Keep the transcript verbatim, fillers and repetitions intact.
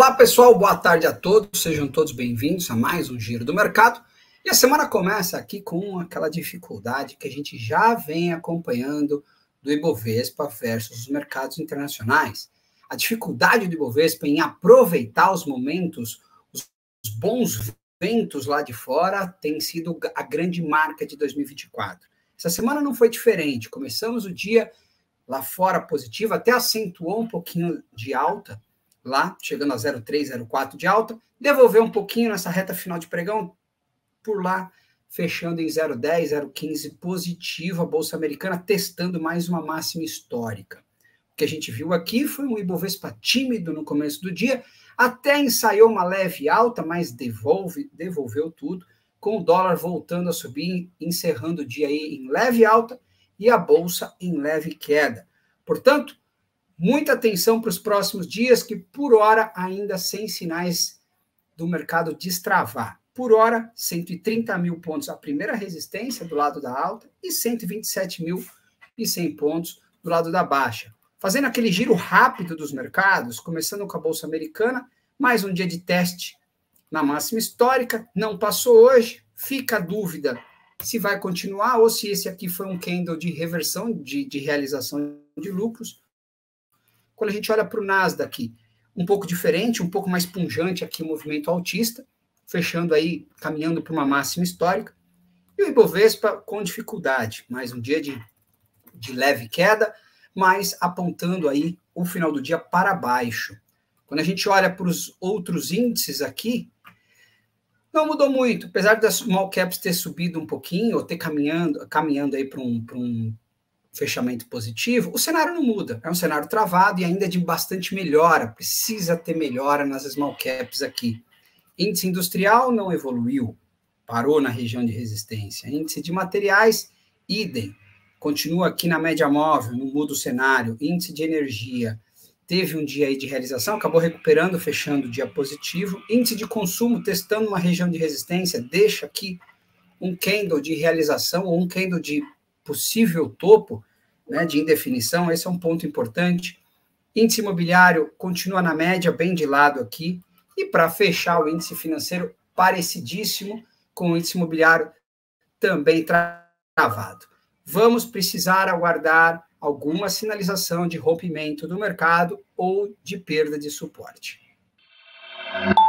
Olá pessoal, boa tarde a todos, sejam todos bem-vindos a mais um Giro do Mercado. E a semana começa aqui com aquela dificuldade que a gente já vem acompanhando do Ibovespa versus os mercados internacionais. A dificuldade do Ibovespa em aproveitar os momentos, os bons ventos lá de fora, tem sido a grande marca de dois mil e vinte e quatro. Essa semana não foi diferente, começamos o dia lá fora positivo, até acentuou um pouquinho de alta, lá, chegando a zero vírgula três, zero vírgula quatro de alta, devolveu um pouquinho nessa reta final de pregão, por lá, fechando em zero vírgula dez, zero vírgula quinze positivo, a Bolsa Americana testando mais uma máxima histórica. O que a gente viu aqui foi um Ibovespa tímido no começo do dia, até ensaiou uma leve alta, mas devolve, devolveu tudo, com o dólar voltando a subir, encerrando o dia aí em leve alta e a Bolsa em leve queda. Portanto, muita atenção para os próximos dias, que por hora ainda sem sinais do mercado destravar. Por hora, cento e trinta mil pontos a primeira resistência do lado da alta e cento e vinte e sete mil e cem pontos do lado da baixa. Fazendo aquele giro rápido dos mercados, começando com a Bolsa Americana, mais um dia de teste na máxima histórica, não passou hoje, fica a dúvida se vai continuar ou se esse aqui foi um candle de reversão, de, de realização de lucros. Quando a gente olha para o Nasdaq, um pouco diferente, um pouco mais punjante aqui o movimento altista, fechando aí, caminhando para uma máxima histórica, e o Ibovespa com dificuldade, mais um dia de, de leve queda, mas apontando aí o final do dia para baixo. Quando a gente olha para os outros índices aqui, não mudou muito, apesar das small caps ter subido um pouquinho, ou ter caminhando, caminhando aí para um, para um fechamento positivo, o cenário não muda, é um cenário travado e ainda de bastante melhora, precisa ter melhora nas small caps aqui. Índice industrial não evoluiu, parou na região de resistência. Índice de materiais, idem, continua aqui na média móvel, não muda o cenário. Índice de energia, teve um dia aí de realização, acabou recuperando, fechando o dia positivo. Índice de consumo, testando uma região de resistência, deixa aqui um candle de realização ou um candle de possível topo, né, de indefinição, esse é um ponto importante. Índice imobiliário continua na média, bem de lado aqui. E para fechar, o índice financeiro parecidíssimo com o índice imobiliário também travado. Vamos precisar aguardar alguma sinalização de rompimento do mercado ou de perda de suporte.